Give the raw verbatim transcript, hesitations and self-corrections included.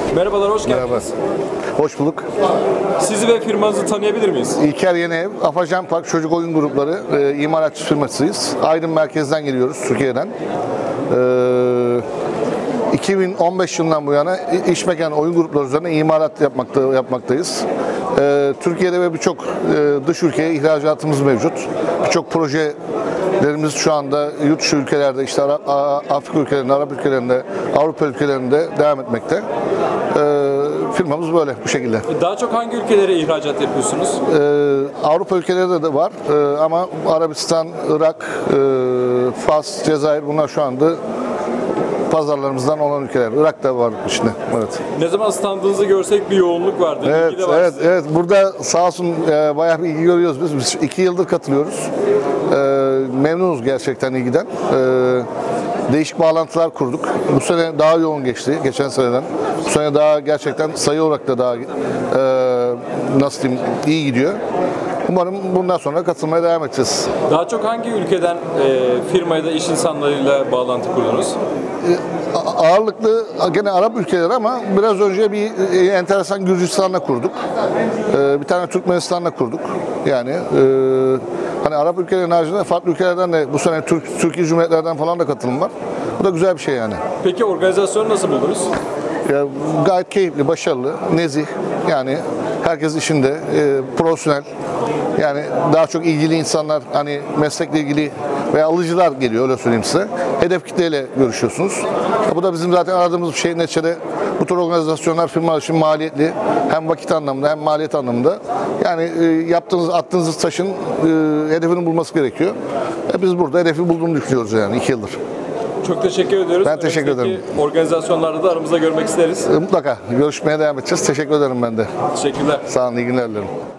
Merhabalar, hoş geldiniz. Merhaba. Hoş bulduk. Sizi ve firmanızı tanıyabilir miyiz? İlker Yenev, Afacan Park Çocuk Oyun Grupları e, imalatçı firmasıyız. Aydın merkezden geliyoruz, Türkiye'den. E, iki bin on beş yılından bu yana iş mekanı oyun grupları üzerine imalat yapmakta, yapmaktayız. E, Türkiye'de ve birçok e, dış ülkeye ihracatımız mevcut. Birçok projelerimiz şu anda yurt dışı ülkelerde, işte Arap, Afrika ülkelerinde, Arap ülkelerinde, Avrupa ülkelerinde devam etmekte. E, firmamız böyle, bu şekilde. Daha çok hangi ülkelere ihracat yapıyorsunuz? Ee, Avrupa ülkelerinde de var ee, ama Arabistan, Irak, e, Fas, Cezayir bunlar şu anda pazarlarımızdan olan ülkeler. Irak da var içinde. Evet. Ne zaman standınızı görsek bir yoğunluk vardı. Evet, İlgi de var evet, size. evet. Burada sağ olsun e, bayağı bir ilgi görüyoruz biz. Biz iki yıldır katılıyoruz. E, memnunuz gerçekten ilgiden. E, değişik bağlantılar kurduk. Bu sene daha yoğun geçti geçen seneden. Bu sene daha gerçekten sayı olarak da daha e, nasıl diyeyim iyi gidiyor. Umarım bundan sonra katılmaya devam edeceğiz. Daha çok hangi ülkeden e, firmaya da iş insanlarıyla bağlantı kurdunuz? A- Ağırlıklı gene Arap ülkeleri ama biraz önce bir e, enteresan Gürcistan'la kurduk. E, bir tane Türkmenistan'la kurduk. Yani e, hani Arap ülkelerinin haricinde farklı ülkelerden de bu sene Türk Türkiye Cumhuriyetlerden falan da katılım var. Bu da güzel bir şey yani. Peki organizasyonu nasıl buldunuz? Ya, gayet keyifli, başarılı, nezih. Yani herkes işinde, e, profesyonel. Yani daha çok ilgili insanlar, hani meslekle ilgili veya alıcılar geliyor, öyle söyleyeyim size. Hedef kitleyle görüşüyorsunuz. Ya, bu da bizim zaten aradığımız bir şey. Neticede bu tür organizasyonlar firmalar için maliyetli. Hem vakit anlamında hem maliyet anlamında. Yani e, yaptığınız, attığınız taşın e, hedefini bulması gerekiyor. E, biz burada hedefi bulduğunu düşünüyoruz yani iki yıldır. Çok teşekkür ediyoruz. Ben teşekkür ederim. Önümüzdeki organizasyonlarda da aramızda görmek isteriz. E, mutlaka görüşmeye devam edeceğiz. Teşekkür ederim ben de. Teşekkürler. Sağ olun, iyi günler dilerim.